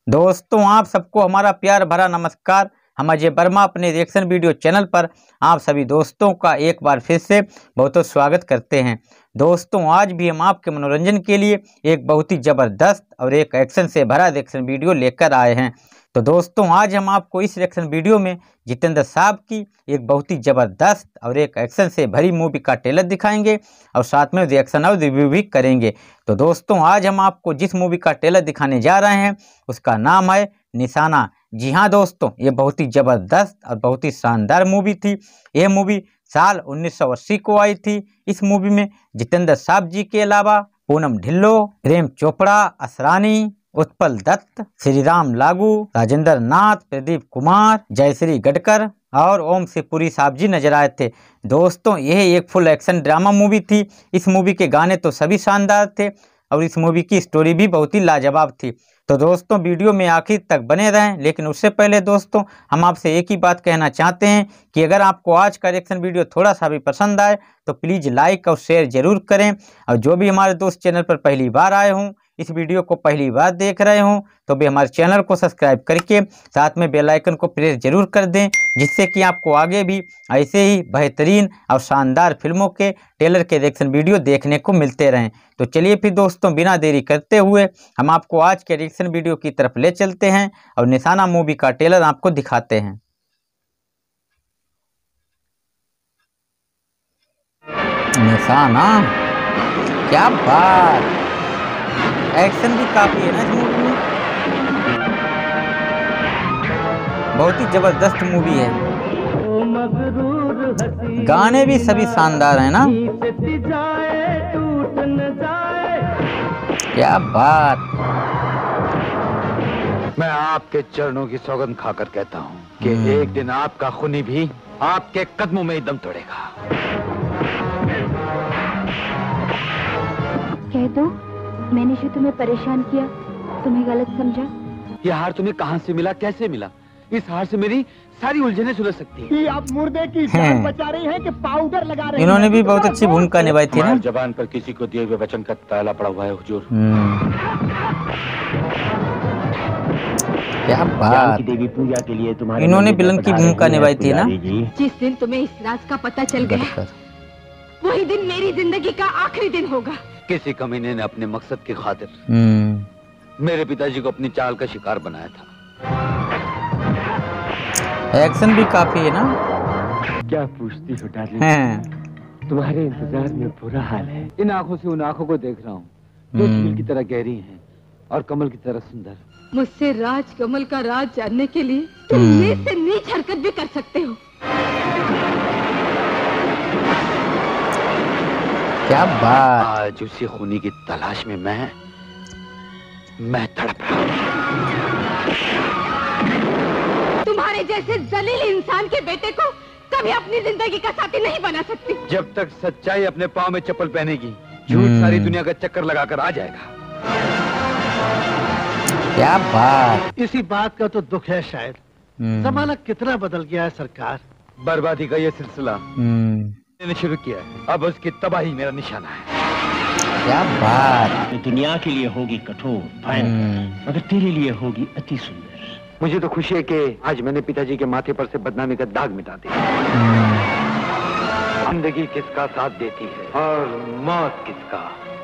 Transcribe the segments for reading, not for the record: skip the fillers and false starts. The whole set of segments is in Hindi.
दोस्तों आप सबको हमारा प्यार भरा नमस्कार। हम अजय वर्मा अपने रिएक्शन वीडियो चैनल पर आप सभी दोस्तों का एक बार फिर से बहुत बहुत स्वागत करते हैं। दोस्तों आज भी हम आपके मनोरंजन के लिए एक बहुत ही ज़बरदस्त और एक एक्शन से भरा रिएक्शन वीडियो लेकर आए हैं। तो दोस्तों आज हम आपको इस रिएक्शन वीडियो में जितेंद्र साहब की एक बहुत ही ज़बरदस्त और एक एक्शन से भरी मूवी का ट्रेलर दिखाएंगे और साथ में रिएक्शन और रिव्यू भी करेंगे। तो दोस्तों आज हम आपको जिस मूवी का ट्रेलर दिखाने जा रहे हैं उसका नाम है निशाना। जी हाँ दोस्तों, ये बहुत ही ज़बरदस्त और बहुत ही शानदार मूवी थी। यह मूवी साल 1980 को आई थी। इस मूवी में जितेंद्र साहब जी के अलावा पूनम ढिल्लो, प्रेम चोपड़ा, असरानी, उत्पल दत्त, श्री राम लागू, राजेंद्र नाथ, प्रदीप कुमार, जयश्री गडकर और ओम शिवपुरी साहब जी नजर आए थे। दोस्तों यह एक फुल एक्शन ड्रामा मूवी थी। इस मूवी के गाने तो सभी शानदार थे और इस मूवी की स्टोरी भी बहुत ही लाजवाब थी। तो दोस्तों वीडियो में आखिर तक बने रहें, लेकिन उससे पहले दोस्तों हम आपसे एक ही बात कहना चाहते हैं कि अगर आपको आज का रिएक्शन वीडियो थोड़ा सा भी पसंद आए तो प्लीज़ लाइक और शेयर जरूर करें। और जो भी हमारे दोस्त चैनल पर पहली बार आए हों, इस वीडियो को पहली बार देख रहे हों, तो भी हमारे चैनल को सब्सक्राइब करके साथ में बेल आइकन को प्रेस जरूर कर दें, जिससे कि आपको आगे भी ऐसे ही बेहतरीन और शानदार फिल्मों के ट्रेलर के रिएक्शन वीडियो देखने को मिलते रहें। तो चलिए फिर दोस्तों बिना देरी करते हुए हम आपको आज के रिएक्शन वीडियो की तरफ ले चलते हैं और निशाना मूवी का ट्रेलर आपको दिखाते हैं। निशाना, क्या बात, एक्शन भी काफी है ना इस मूवी में। बहुत ही जबरदस्त मूवी है। गाने भी सभी शानदार हैं ना। क्या बात। मैं आपके चरणों की सौगंध खाकर कहता हूँ कि एक दिन आपका खूनी भी आपके कदमों में ही दम तोड़ेगा। कह दो मैंने जो तुम्हें परेशान किया, तुम्हें गलत समझा। यह हार तुम्हें कहां से मिला, कैसे मिला? इस हार से मेरी सारी उलझनें सुलझ सकती हैं। कि आप मुर्दे की जान बचा रही हैं कि पाउडर लगा रही हैं? इन्होंने भी बहुत अच्छी भूमिका निभाई थी ना। जबान पर किसी को दिए हुए वचन का ताला पड़ा हुआ है हुजूर। क्या बात। देवी पूजा के लिए तुम्हारे इन्होंने विलन की भूमिका निभाई थी ना। जिस दिन तुम्हें इस राज का पता चल गया वही दिन मेरी जिंदगी का आखिरी दिन होगा। किसी कमीने ने अपने मकसद की खातिर मेरे पिताजी को अपनी चाल का शिकार बनाया था। एक्शन भी काफी है ना। क्या पूछती हो डार्लिंग? तुम्हारे इंतजार में बुरा हाल है। इन आंखों से उन आंखों को देख रहा हूँ जो झील की तरह गहरी हैं और कमल की तरह सुंदर। मुझसे राज कमल का राज जानने के लिए तुम ये से नीच हरकत भी कर सकते हो। क्या बात। आज उसी खूनी की तलाश में मैं तड़प रहा हूँ। तुम्हारे जैसे जलील इंसान के बेटे को कभी अपनी जिंदगी का साथी नहीं बना सकती। जब तक सच्चाई अपने पाँव में चप्पल पहनेगी, झूठ सारी दुनिया का चक्कर लगाकर आ जाएगा। क्या बात। इसी बात का तो दुख है शायद। जमाना कितना बदल गया है सरकार। बर्बादी का ये सिलसिला मैंने शुरू किया है, अब उसकी तबाही मेरा निशाना है। क्या बात। दुनिया के लिए होगी कठोर भयंकर, मगर तेरे लिए होगी अति सुंदर। मुझे तो खुशी है कि आज मैंने पिताजी के माथे पर से बदनामी का दाग मिटा दिया। जिंदगी किसका साथ देती है और मौत किसका।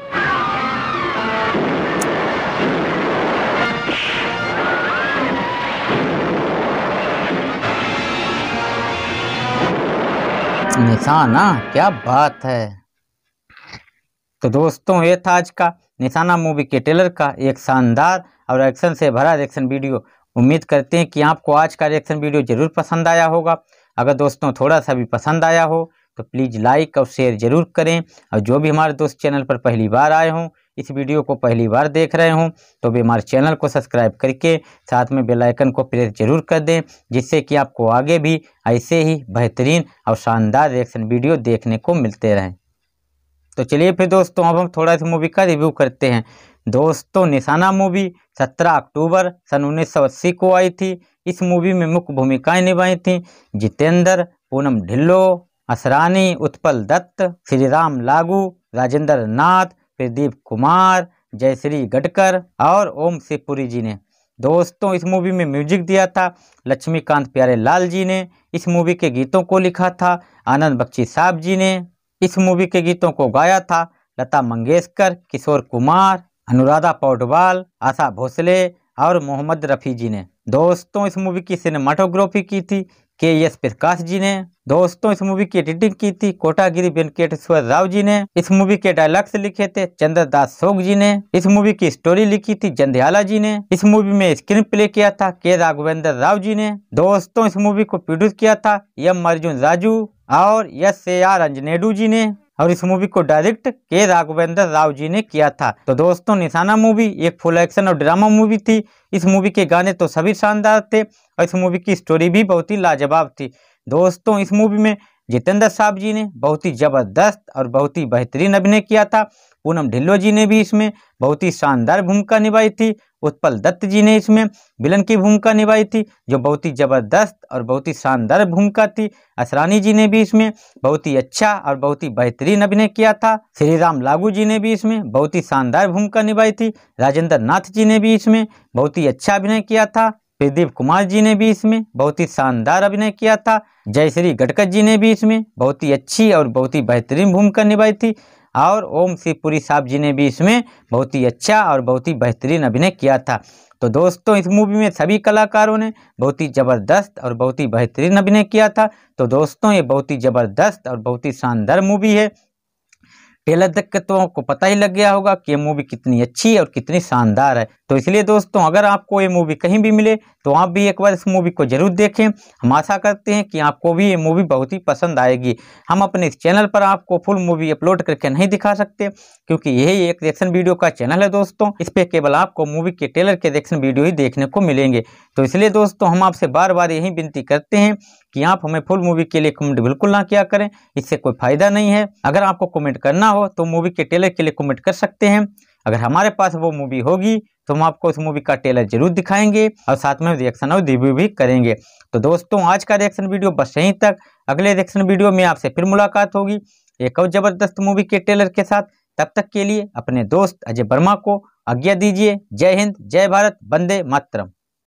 निशाना, क्या बात है। तो दोस्तों ये था आज का निशाना मूवी के ट्रेलर का एक शानदार और एक्शन से भरा रिएक्शन वीडियो। उम्मीद करते हैं कि आपको आज का रिएक्शन वीडियो जरूर पसंद आया होगा। अगर दोस्तों थोड़ा सा भी पसंद आया हो तो प्लीज़ लाइक और शेयर जरूर करें। और जो भी हमारे दोस्त चैनल पर पहली बार आए हों, इस वीडियो को पहली बार देख रहे हों, तो भी हमारे चैनल को सब्सक्राइब करके साथ में बेल आइकन को प्रेस जरूर कर दें, जिससे कि आपको आगे भी ऐसे ही बेहतरीन और शानदार रिएक्शन वीडियो देखने को मिलते रहें। तो चलिए फिर दोस्तों अब हम थोड़ा सी मूवी का रिव्यू करते हैं। दोस्तों निशाना मूवी 17 अक्टूबर सन 1980 को आई थी। इस मूवी में मुख्य भूमिकाएं निभाई थी जितेंद्र, पूनम ढिल्लो, असरानी, उत्पल दत्त, श्री राम लागू, राजेंद्र नाथ, प्रदीप कुमार, जयश्री गडकर और ओम शिवपुरी जी ने। दोस्तों इस मूवी में म्यूजिक दिया था लक्ष्मीकांत प्यारेलाल जी ने। इस मूवी के गीतों को लिखा था आनंद बख्शी साहब जी ने। इस मूवी के गीतों को गाया था लता मंगेशकर, किशोर कुमार, अनुराधा पौडवाल, आशा भोसले और मोहम्मद रफ़ी जी ने। दोस्तों इस मूवी की सिनेमाटोग्राफी की थी के.एस. प्रकाश जी ने। दोस्तों इस मूवी की एडिटिंग की थी कोटागिरी वेंकटेश्वर राव जी ने। इस मूवी के डायलॉग्स लिखे थे चंद्रदास सोग जी ने। इस मूवी की स्टोरी लिखी थी जंध्याला जी ने। इस मूवी में स्क्रीन प्ले किया था के राघवेंद्र राव जी ने। दोस्तों इस मूवी को प्रोड्यूस किया था एम अर्जुन राजू और एस.ए.आर. अंजनेडू जी ने। और इस मूवी को डायरेक्ट के राघवेंद्र राव जी ने किया था। तो दोस्तों निशाना मूवी एक फुल एक्शन और ड्रामा मूवी थी। इस मूवी के गाने तो सभी शानदार थे और इस मूवी की स्टोरी भी बहुत ही लाजवाब थी। दोस्तों इस मूवी में जितेंद्र साहब जी ने बहुत ही जबरदस्त और बहुत ही बेहतरीन अभिनय किया था। पूनम ढिल्लों जी ने भी इसमें बहुत ही शानदार भूमिका निभाई थी। उत्पल दत्त जी ने इसमें विलन की भूमिका निभाई थी जो बहुत ही जबरदस्त और बहुत ही शानदार भूमिका थी। असरानी जी ने भी इसमें बहुत ही अच्छा और बहुत ही बेहतरीन अभिनय किया था। श्री राम लागू जी ने भी इसमें बहुत ही शानदार भूमिका निभाई थी। राजेंद्र नाथ जी ने भी इसमें बहुत ही अच्छा अभिनय किया था। प्रदीप कुमार जी ने भी इसमें बहुत ही शानदार अभिनय किया था। जयश्री गटकर जी ने भी इसमें बहुत ही अच्छी और बहुत ही बेहतरीन भूमिका निभाई थी। और ओम शिवपुरी साहब जी ने भी इसमें बहुत ही अच्छा और बहुत ही बेहतरीन अभिनय किया था। तो दोस्तों इस मूवी में सभी कलाकारों ने बहुत ही ज़बरदस्त और बहुत ही बेहतरीन अभिनय किया था। तो दोस्तों ये बहुत ही ज़बरदस्त और बहुत ही शानदार मूवी है। ट्रेलर देख के तो आपको पता ही लग गया होगा कि ये मूवी कितनी अच्छी और कितनी शानदार है। तो इसलिए दोस्तों अगर आपको ये मूवी कहीं भी मिले तो आप भी एक बार इस मूवी को जरूर देखें। हम आशा करते हैं कि आपको भी ये मूवी बहुत ही पसंद आएगी। हम अपने इस चैनल पर आपको फुल मूवी अपलोड करके नहीं दिखा सकते क्योंकि यही एक रिएक्शन वीडियो का चैनल है दोस्तों। इस पर केवल आपको मूवी के ट्रेलर के रिएक्शन वीडियो ही देखने को मिलेंगे। तो इसलिए दोस्तों हम आपसे बार बार यही विनती करते हैं कि आप हमें फुल मूवी के लिए कमेंट बिल्कुल ना किया करें, इससे कोई फायदा नहीं है। अगर आपको कमेंट करना हो तो मूवी के ट्रेलर के लिए कमेंट कर सकते हैं। अगर हमारे पास वो मूवी होगी तो हम आपको उस मूवी का ट्रेलर जरूर दिखाएंगे और साथ में रिएक्शन और रिव्यू भी करेंगे। तो दोस्तों आज का रिएक्शन वीडियो बस यहीं तक। अगले रिएक्शन वीडियो में आपसे फिर मुलाकात होगी एक और जबरदस्त मूवी के ट्रेलर के साथ। तब तक के लिए अपने दोस्त अजय वर्मा को आज्ञा दीजिए। जय हिंद, जय भारत, वंदे मातरम।